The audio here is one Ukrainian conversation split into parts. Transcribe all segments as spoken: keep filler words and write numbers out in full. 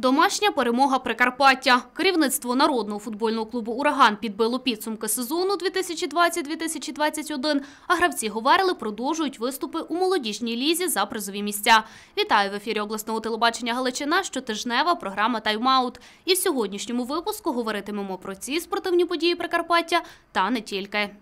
Домашня перемога Прикарпаття. Керівництво народного футбольного клубу «Ураган» підбило підсумки сезону дві тисячі двадцять - дві тисячі двадцять один, а гравці Говерли продовжують виступи у молодіжній лізі за призові місця. Вітаю в ефірі обласного телебачення «Галичина», щотижнева програма «Тайм-аут». І в сьогоднішньому випуску говоритимемо про ці спортивні події Прикарпаття та не тільки.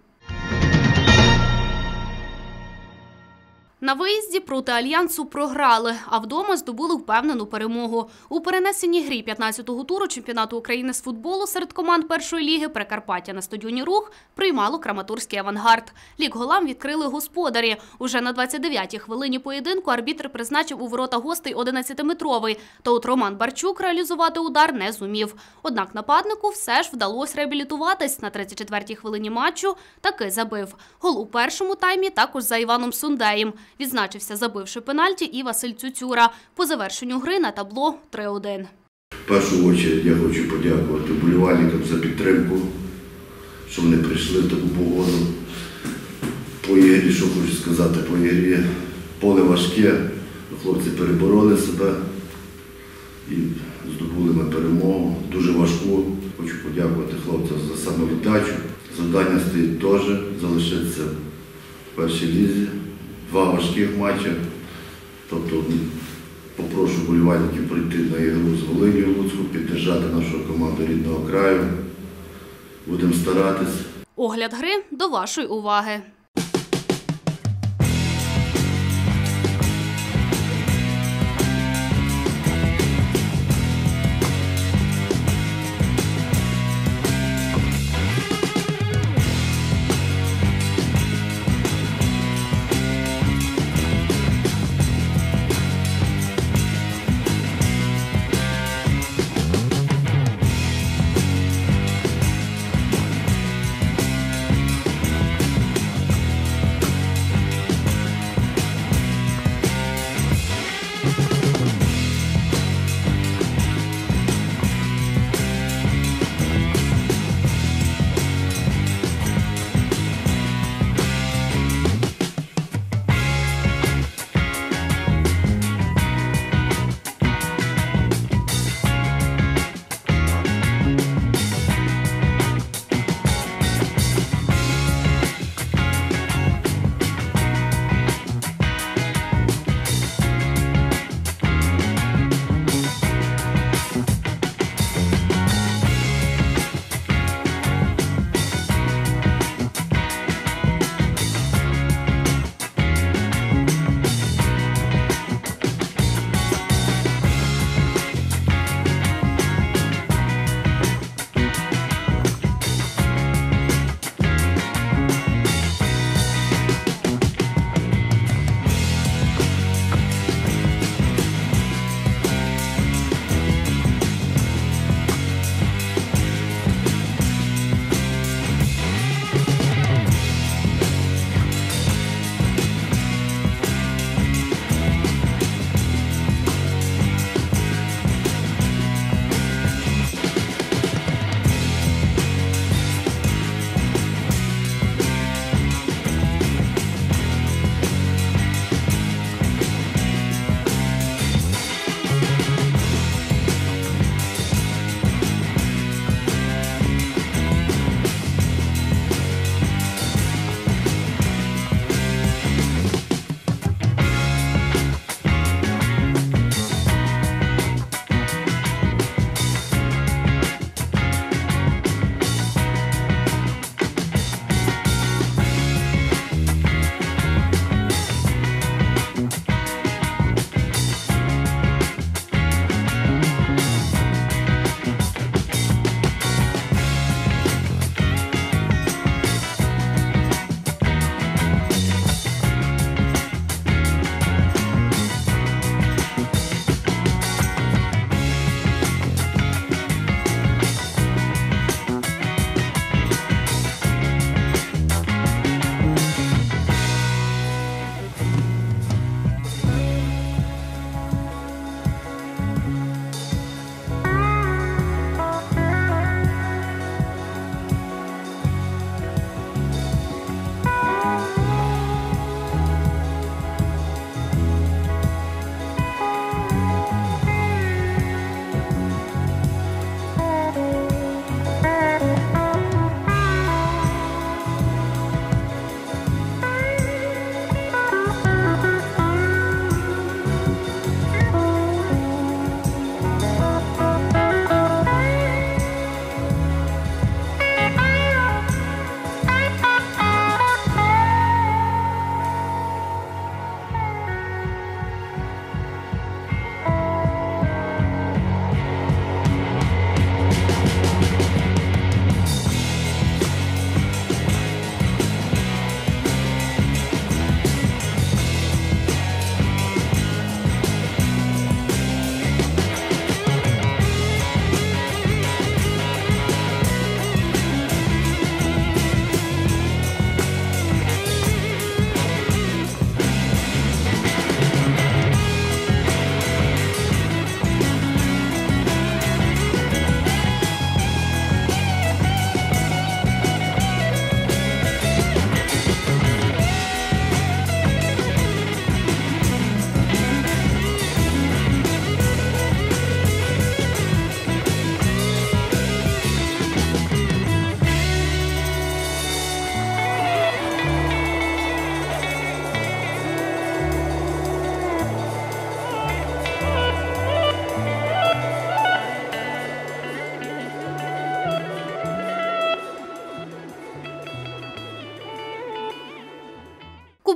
На виїзді проти Альянсу програли, а вдома здобули впевнену перемогу. У перенесеній грі п'ятнадцятого туру чемпіонату України з футболу серед команд першої ліги Прикарпаття на стадіоні «Рух» приймало Краматорський «Авангард». Лік голам відкрили господарі. Уже на двадцять дев'ятій хвилині поєдинку арбітр призначив у ворота гостей одинадцятиметровий, та от Роман Барчук реалізувати удар не зумів. Однак нападнику все ж вдалося реабілітуватись. На тридцять четвертій хвилині матчу таки забив. Гол у першому таймі також за Іваном Сундеєм. Відзначився, забивши пенальті, і Василь Цюцюра. По завершенню гри на табло три один. В першу чергу я хочу подякувати вболівальникам за підтримку, що вони прийшли в таку погоду. По ігрі, що хочу сказати, по ігрі поле важке, хлопці перебороли себе і здобули ми перемогу. Дуже важку. Хочу подякувати хлопцям за самовіддачу. Завдання стоїть теж, залишитися в першій лізі. Два важких матчі, тобто попрошу вболівальників прийти на ігру з Волинью Луцьку, підтримати нашу команду рідного краю. Будемо старатись. Огляд гри до вашої уваги.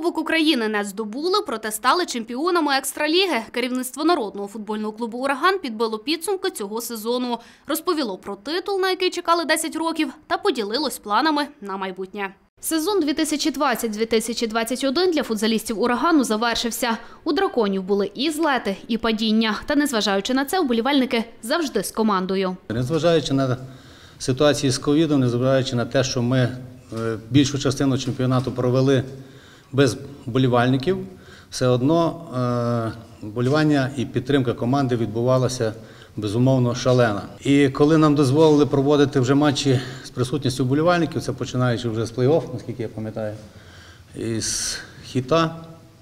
Кубок України не здобули, проте стали чемпіонами екстраліги. Керівництво народного футбольного клубу «Ураган» підбило підсумки цього сезону. Розповіло про титул, на який чекали десять років, та поділилось планами на майбутнє. Сезон дві тисячі двадцять - дві тисячі двадцять один для футзалістів «Урагану» завершився. У «Драконів» були і злети, і падіння. Та незважаючи на це, вболівальники завжди з командою. Незважаючи на ситуацію з ковідом, незважаючи на те, що ми більшу частину чемпіонату провели без вболівальників, все одно вболівання і підтримка команди відбувалася, безумовно, шалена. І коли нам дозволили проводити вже матчі з присутністю вболівальників, це починаючи вже з плей-офф, наскільки я пам'ятаю, і з хіта,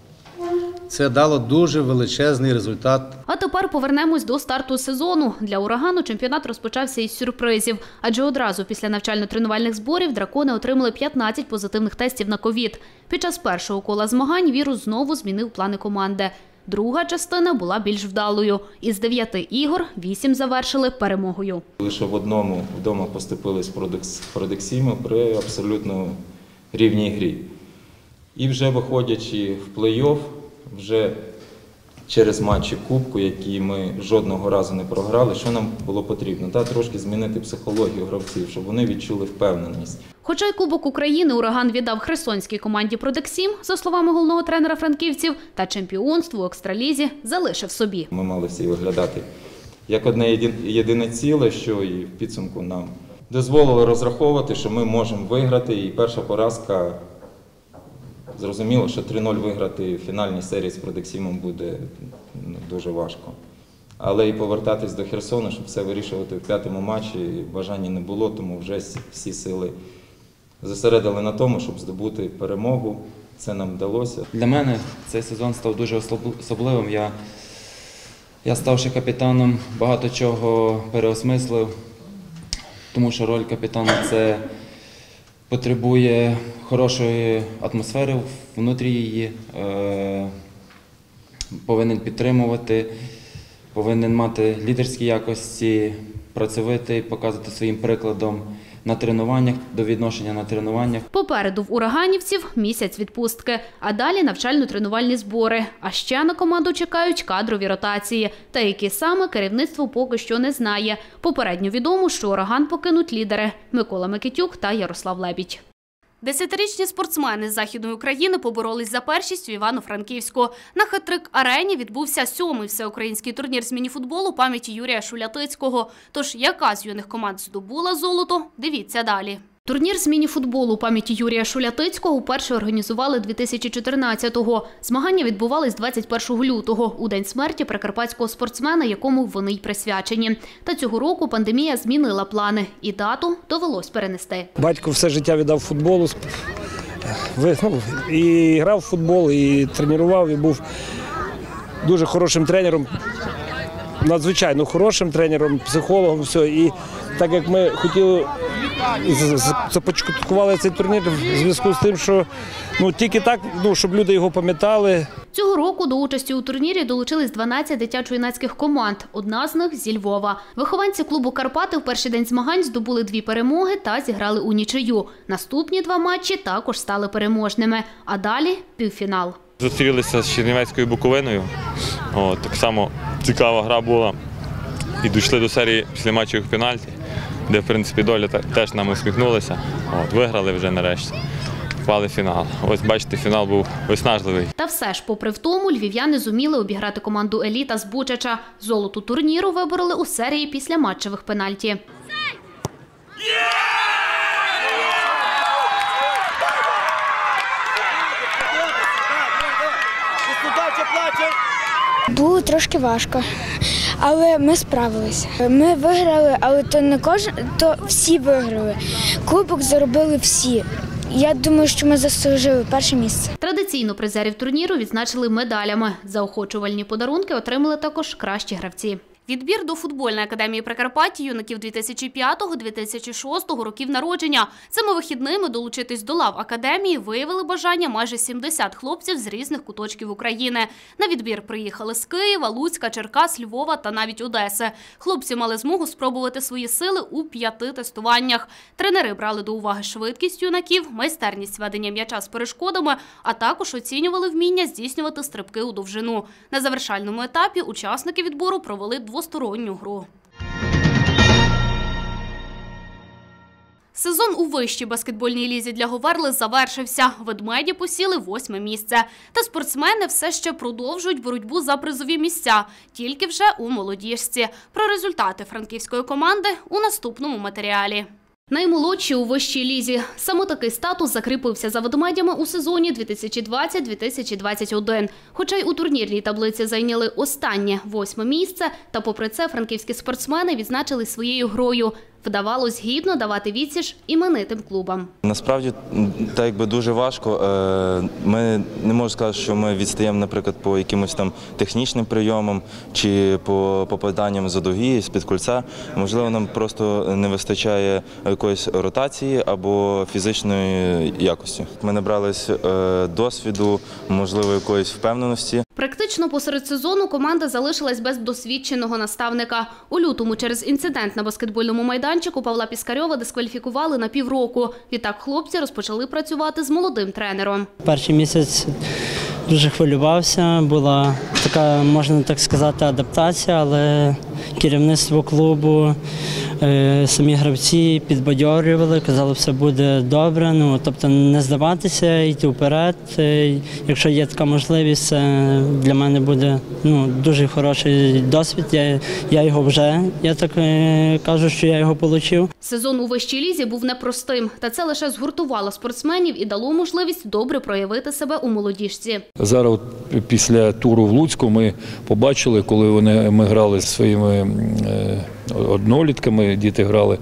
це дало дуже величезний результат. А тепер повернемось до старту сезону. Для «Урагану» чемпіонат розпочався із сюрпризів. Адже одразу після навчально-тренувальних зборів «Дракони» отримали п'ятнадцять позитивних тестів на ковід. Під час першого кола змагань вірус знову змінив плани команди. Друга частина була більш вдалою. Із дев'яти ігор вісім завершили перемогою. Лише в одному вдома поступились Продексіму при абсолютно рівній грі. І вже виходячи в плей-офф, вже через матчі Кубку, які ми жодного разу не програли, що нам було потрібно? Та, трошки змінити психологію гравців, щоб вони відчули впевненість. Хоча й Кубок України «Ураган» віддав херсонській команді «Продексім», за словами головного тренера франківців, та чемпіонство у екстралізі залишив собі. Ми мали всі виглядати як одне єдине ціле, що і в підсумку нам дозволило розраховувати, що ми можемо виграти. І перша поразка, зрозуміло, що три нуль виграти в фінальній серії з Продексімом буде ну, дуже важко. Але і повертатись до Херсону, щоб все вирішувати в п'ятому матчі, бажання не було, тому вже всі сили зосередили на тому, щоб здобути перемогу. Це нам вдалося. Для мене цей сезон став дуже особливим. Я, я ставши капітаном, багато чого переосмислив, тому що роль капітана – це потребує хорошої атмосфери внутрі її, е, повинен підтримувати, повинен мати лідерські якості, працьовитий, показувати своїм прикладом на тренуваннях, до відношення на тренуваннях. Попереду в ураганівців місяць відпустки, а далі навчально-тренувальні збори. А ще на команду чекають кадрові ротації. Та які саме, керівництво поки що не знає. Попередньо відомо, що «Ураган» покинуть лідери – Микола Микитюк та Ярослав Лебідь. Десятирічні спортсмени з Західної України поборолись за першість у Івано-Франківську. На хет-трик-арені відбувся сьомий всеукраїнський турнір з мініфутболу пам'яті Юрія Шулятицького. Тож, яка з юних команд здобула золото, дивіться далі. Турнір з мініфутболу пам'яті Юрія Шулятицького вперше організували дві тисячі чотирнадцятого. Змагання відбувались двадцять першого лютого, у день смерті прикарпатського спортсмена, якому вони й присвячені. Та цього року пандемія змінила плани, і дату довелось перенести. Батько все життя віддав футболу, і грав в футбол, і тренував, і був дуже хорошим тренером, надзвичайно хорошим тренером, психологом, все. І так як ми хотіли, започаткували цей турнір в зв'язку з тим, що ну, тільки так, ну, щоб люди його пам'ятали. Цього року до участі у турнірі долучились дванадцять дитячо-юнацьких команд, одна з них – зі Львова. Вихованці клубу «Карпати» в перший день змагань здобули дві перемоги та зіграли у нічию. Наступні два матчі також стали переможними, а далі – півфінал. Зустрілися з Чернівецькою Буковиною, О, так само цікава гра була і дійшли до серії після матчів пенальті, де, в принципі, доля теж нам усміхнулася. От, виграли вже нарешті, впали в фінал. Ось, бачите, фінал був виснажливий. Та все ж, попри втому, львів'яни зуміли обіграти команду «Еліта» з Бучача. Золото турніру вибороли у серії після матчевих пенальті. Було трошки важко, але ми справилися. Ми виграли, але то не кожен, то всі виграли. Кубок заробили всі. Я думаю, що ми заслужили перше місце. Традиційно призерів турніру відзначили медалями. Заохочувальні подарунки отримали також кращі гравці. Відбір до футбольної академії Прикарпаття юнаків дві тисячі п'ятого - дві тисячі шостого років народження. Цими вихідними долучитись до лав академії виявили бажання майже сімдесят хлопців з різних куточків України. На відбір приїхали з Києва, Луцька, Черкас, Львова та навіть Одеси. Хлопці мали змогу спробувати свої сили у п'яти тестуваннях. Тренери брали до уваги швидкість юнаків, майстерність ведення м'яча з перешкодами, а також оцінювали вміння здійснювати стрибки у довжину. На завершальному етапі учасники відбору провели двосторонню гру. Сезон у вищій баскетбольній лізі для Говерли завершився. Ведмеді посіли восьме місце. Та спортсмени все ще продовжують боротьбу за призові місця, тільки вже у молодіжці. Про результати франківської команди у наступному матеріалі. Наймолодші у вищій лізі. Саме такий статус закріпився за ведмедями у сезоні дві тисячі двадцять - дві тисячі двадцять один. Хоча й у турнірній таблиці зайняли останнє восьме місце, та попри це франківські спортсмени відзначились своєю грою. Вдавалось гідно давати відсіч іменитим клубам. Насправді, так якби дуже важко. Ми не можу сказати, що ми відстаємо, наприклад, по якимось там технічним прийомам чи по попаданням за дуги, з-під кольця. Можливо, нам просто не вистачає якоїсь ротації або фізичної якості. Ми набрались досвіду, можливо, якоїсь впевненості. Практично посеред сезону команда залишилась без досвідченого наставника. У лютому через інцидент на баскетбольному майданчику Павла Піскарьова дискваліфікували на півроку. Відтак хлопці розпочали працювати з молодим тренером. Перший місяць дуже хвилювався, була така, можна так сказати, адаптація, але керівництво клубу, самі гравці підбадьорювали, казали, все буде добре, ну, тобто не здаватися, йти вперед. Якщо є така можливість, це для мене буде ну, дуже хороший досвід, я, я його вже, я так кажу, що я його отримав. Сезон у вищій лізі був непростим, та це лише згуртувало спортсменів і дало можливість добре проявити себе у молодіжці. Зараз от, після туру в Луцьку ми побачили, коли вони, ми грали зі своїми е, однолітками, діти грали.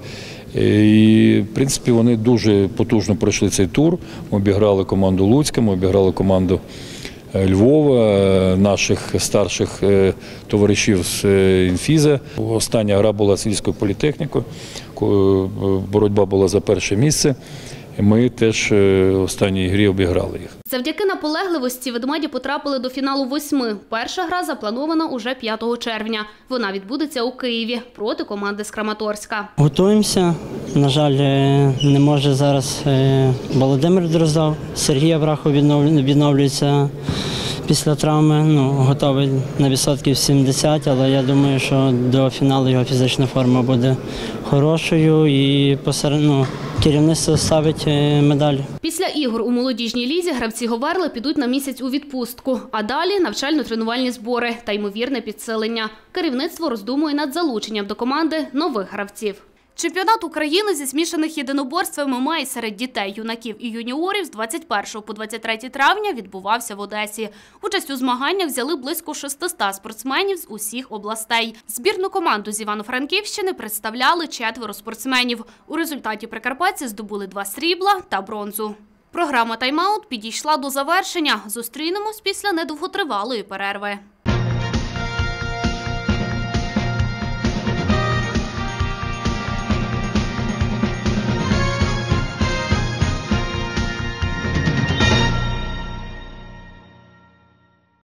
І, в принципі, вони дуже потужно пройшли цей тур. Ми обіграли команду Луцька, ми обіграли команду Львова, наших старших товаришів з інфіза. Остання гра була з Львівською політехнікою, боротьба була за перше місце. Ми теж в останній грі обіграли їх. Завдяки наполегливості ведмеді потрапили до фіналу восьми. Перша гра запланована уже п'ятого червня. Вона відбудеться у Києві проти команди з Краматорська. Готуємося. На жаль, не може зараз Володимир Дроздов. Сергій Аврахов відновлюється після травми. Ну, готовий на відсотків сімдесят, але я думаю, що до фіналу його фізична форма буде хорошою і посеред, ну, керівництво ставить медалі. Після ігор у молодіжній лізі гравці Говерли підуть на місяць у відпустку, а далі навчально-тренувальні збори та ймовірне підсилення. Керівництво роздумує над залученням до команди нових гравців. Чемпіонат України зі змішаних єдиноборств ем ем а серед дітей, юнаків і юніорів з двадцять першого по двадцять третє травня відбувався в Одесі. Участь у змаганнях взяли близько шестисот спортсменів з усіх областей. Збірну команду з Івано-Франківщини представляли четверо спортсменів. У результаті прикарпатці здобули два срібла та бронзу. Програма «Тайм-аут» підійшла до завершення. Зустрінемось після недовготривалої перерви.